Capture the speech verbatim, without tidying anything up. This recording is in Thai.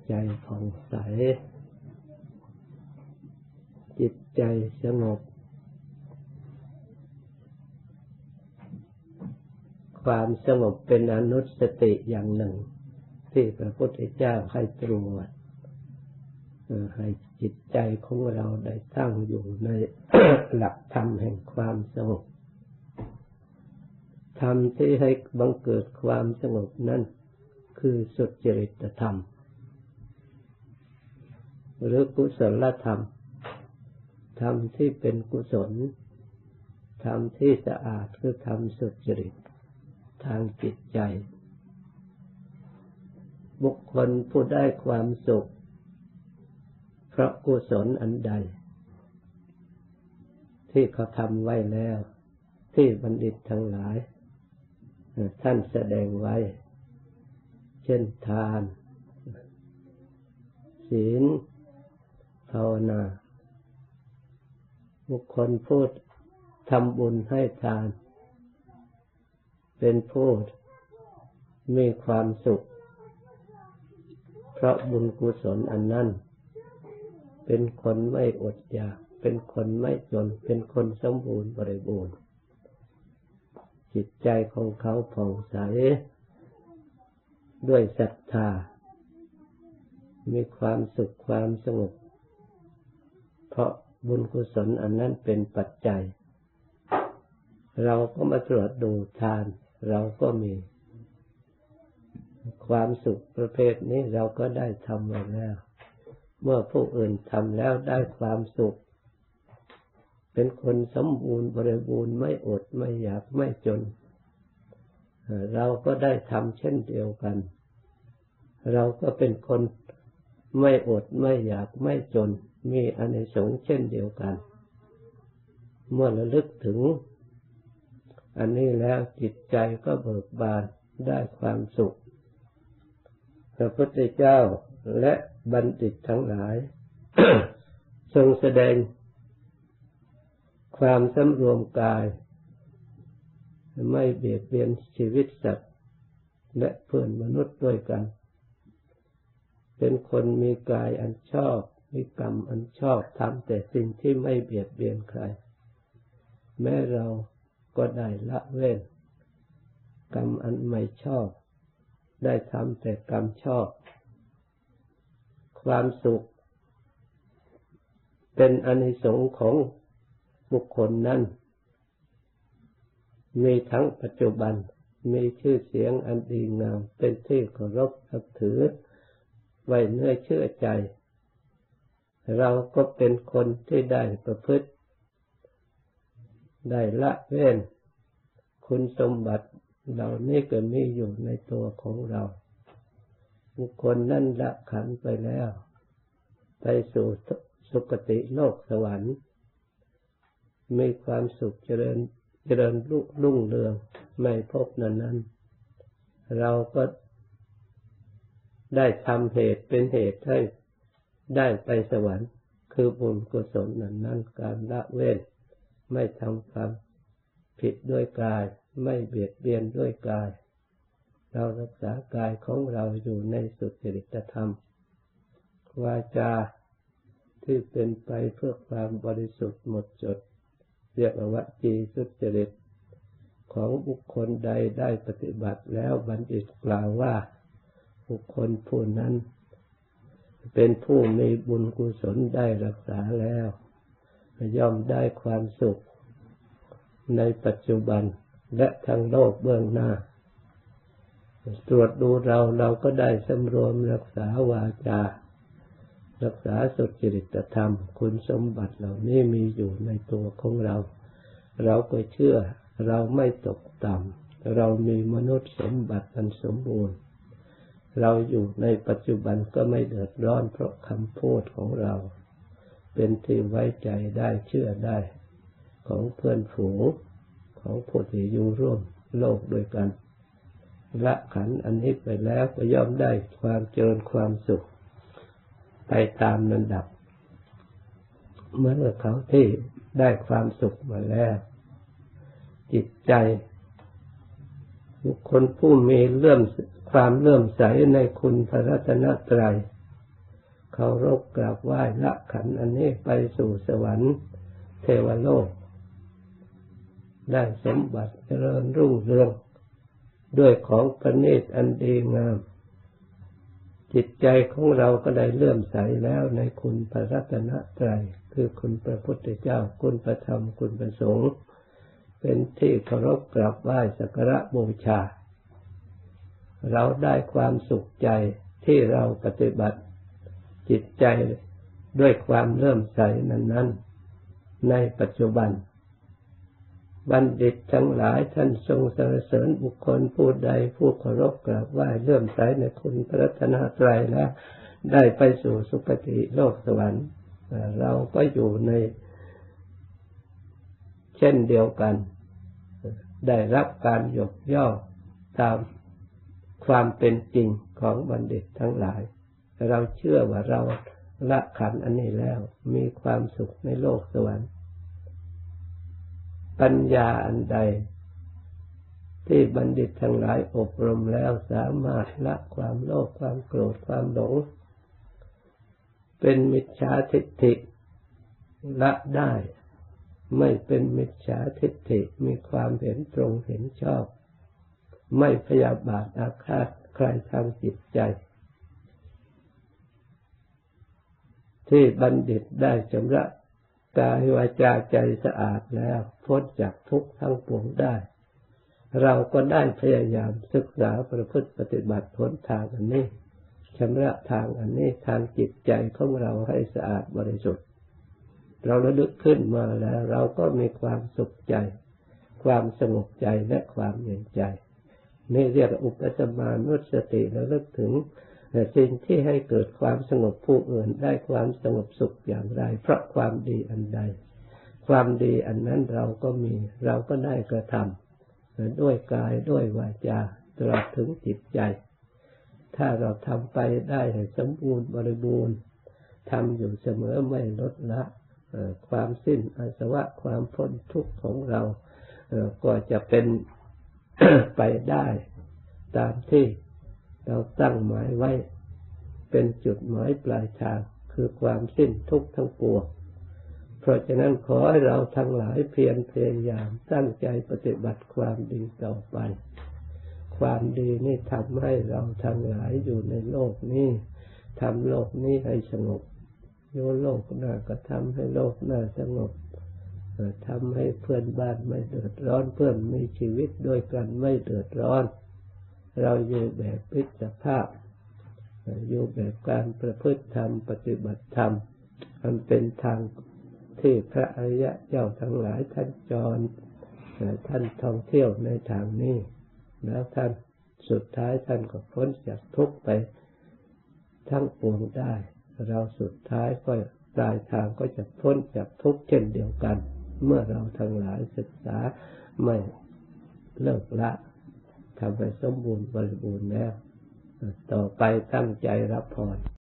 ใจผ่องใสจิตใจสงบความสงบเป็นอนุสติอย่างหนึ่งที่พระพุทธเจ้าให้ตรัสให้จิตใจของเราได้ตั้งอยู่ใน หลักธรรมแห่งความสงบธรรมที่ให้บังเกิดความสงบนั้นคือสุจริตธรรมหรือกุศลธรรมธรรมที่เป็นกุศลธรรมที่สะอาดคือธรรมสุจริตทางจิตใจบุคคลผู้ได้ความสุขเพราะกุศลอันใดที่เขาทำไว้แล้วที่บัณฑิตทั้งหลายท่านแสดงไว้เช่นทานศีลภาวนาบุคคลพูดทำบุญให้ทานเป็นผู้มีความสุขเพราะบุญกุศลอันนั้นเป็นคนไม่อดอยากเป็นคนไม่จนเป็นคนสมบูรณ์บริบูรณ์จิตใจของเขาผ่องใสด้วยศรัทธามีความสุขความสงบเพราะบุญกุศลอันนั้นเป็นปัจจัยเราก็มาตรวจดูทานเราก็มีความสุขประเภทนี้เราก็ได้ทำมาแล้วเมื่อผู้อื่นทำแล้วได้ความสุขเป็นคนสมบูรณ์บริบูรณ์ไม่อดไม่อยากไม่จนเราก็ได้ทำเช่นเดียวกันเราก็เป็นคนไม่อดไม่อยากไม่จนมีอานิสงส์เช่นเดียวกันเมื่อระลึกถึงอันนี้แล้วจิตใจก็เบิกบานได้ความสุขพระพุทธเจ้าและบัณฑิตทั้งหลาย ทรงแสดงความสำรวมกายไม่เบียดเบียนชีวิตสัตว์และเพื่อนมนุษย์ด้วยกันเป็นคนมีกายอันชอบมีกรรมอันชอบทำแต่สิ่งที่ไม่เบียดเบียนใครแม้เราก็ได้ละเว้นกรรมอันไม่ชอบได้ทำแต่กรรมชอบความสุขเป็นอานิสงส์ของบุคคลนั้นมีทั้งปัจจุบันมีชื่อเสียงอันดีงามเป็นที่เคารพนับถือไว้เนื้อเชื่อใจเราก็เป็นคนที่ได้ประพฤติได้ละเว้นคุณสมบัติเหล่านี้ก็มีอยู่ในตัวของเราบุคคลนั้นละขันไปแล้วไปสู่สุคติโลกสวรรค์มีความสุขเจริญเจริญรุ่งเรืองไม่พบนั้นนั้นเราก็ได้ทำเหตุเป็นเหตุให้ได้ไปสวรรค์คือบุญกุศลนั้นนั้นการละเว้นไม่ทำความผิดด้วยกายไม่เบียดเบียนด้วยกายเรารักษากายของเราอยู่ในสุจริตธรรมวาจาที่เป็นไปเพื่อความบริสุทธิ์หมดจดเรียกว่าวจีสุจริตของบุคคลใดได้ปฏิบัติแล้วบัณฑิตกล่าวว่าบุคคลผู้นั้นเป็นผู้มีบุญกุศลได้รักษาแล้วย่อมได้ความสุขในปัจจุบันและทางโลกเบื้องหน้าตรวจดูเราเราก็ได้สำรวมรักษาวาจารักษาสุจริตธรรมคุณสมบัติเหล่านี้มีอยู่ในตัวของเราเราก็เชื่อเราไม่ตกต่ำเรามีมนุษย์สมบัติอันสมบูรณ์เราอยู่ในปัจจุบันก็ไม่เดือดร้อนเพราะคำพูดของเราเป็นที่ไว้ใจได้เชื่อได้ของเพื่อนฝูงของผู้ที่อยู่ร่วมโลกด้วยกันละขันธ์อันนี้ไปแล้วก็ย่อมได้ความเจริญความสุขไปตามลำดับเมื่อเขาที่ได้ความสุขมาแล้วจิตใจบุคคลผู้มีเลื่อมความเลื่อมใสในคุณพระรัตนตรัยเคารพกราบไหว้ละขันธ์อันนี้ไปสู่สวรรค์เทวโลกได้สมบัติเจริญรุ่งเรืองด้วยของประณีตอันดีงามจิตใจของเราก็ได้เลื่อมใสแล้วในคุณพระรัตนตรัยคือคุณพระพุทธเจ้าคุณพระธรรมคุณพระสงฆ์เป็นที่เคารพกราบไหว้สักการะบูชาเราได้ความสุขใจที่เราปฏิบัติจิตใจด้วยความเลื่อมใสนั้นๆในปัจจุบันบัณฑิตทั้งหลายท่านทรงสรรเสริญบุคคลผู้ใดผู้เคารพกราบไหว้เลื่อมใสในคุณพระรัตนตรัยแล้วได้ไปสู่สุคติโลกสวรรค์เราก็อยู่ในเช่นเดียวกันได้รับการยกย่องตามความเป็นจริงของบัณฑิตทั้งหลายเราเชื่อว่าเราละขันธ์อันนี้แล้วมีความสุขในโลกสวรรค์ปัญญาอันใดที่บัณฑิตทั้งหลายอบรมแล้วสามารถละความโลภความโกรธความหลงเป็นมิจฉาทิฏฐิละได้ไม่เป็นมิจฉาทิฏฐิมีความเห็นตรงเห็นชอบไม่พยาบาทอาฆาตใครทางจิตใจที่บัณฑิตได้ชำระกายวาจาใจสะอาดแล้วพ้นจากทุกข์ทั้งปวงได้เราก็ได้พยายามศึกษาประพฤติปฏิบัติหนทางอันนี้ชำระทางอันนี้ทางจิตใจของเราให้สะอาดบริสุทธิ์เราระลึกขึ้นมาแล้วเราก็มีความสุขใจความสงบใจและความเย็นใจนี่เรียกอุปสมานุสติระลึกถึงสิ่งที่ให้เกิดความสงบผู้อื่นได้ความสงบสุขอย่างไรเพราะความดีอันใดความดีอันนั้นเราก็มีเราก็ได้กระทำด้วยกายด้วยวาจาตลอดถึงจิตใจถ้าเราทำไปได้ให้สมบูรณ์บริบูรณ์ทำอยู่เสมอไม่ลดละความสิ้นอาสวะความพ้นทุกข์ของเราก็จะเป็น ไปได้ตามที่เราตั้งหมายไว้เป็นจุดหมายปลายทางคือความสิ้นทุกข์ทั้งปวงเพราะฉะนั้นขอให้เราทั้งหลายเพียรพยายามตั้งใจปฏิบัติความดีต่อไปความดีนี่ทำให้เราทั้งหลายอยู่ในโลกนี้ทำโลกนี้ให้สงบโยโลกหน้าก็ทำให้โลกหน้าสงบทำให้เพื่อนบ้านไม่เดือดร้อนเพื่อนมีชีวิตด้วยกันไม่เดือดร้อนเราอยู่แบบพิจภาพอยู่แบบการประพฤติธรรมปฏิบัติธรรมมันเป็นทางที่พระอริยะเจ้าทั้งหลายท่านจรท่านท่องเที่ยวในทางนี้แล้วท่านสุดท้ายท่านก็พ้นจากทุกข์ไปทั้งปวงได้เราสุดท้ายก็ปลายทางก็จะพ้นจากทุกข์เช่นเดียวกันเมื่อเราทั้งหลายศึกษาไม่เลิกละทำให้สมบูรณ์บริบูรณ์แล้วต่อไปตั้งใจรับพร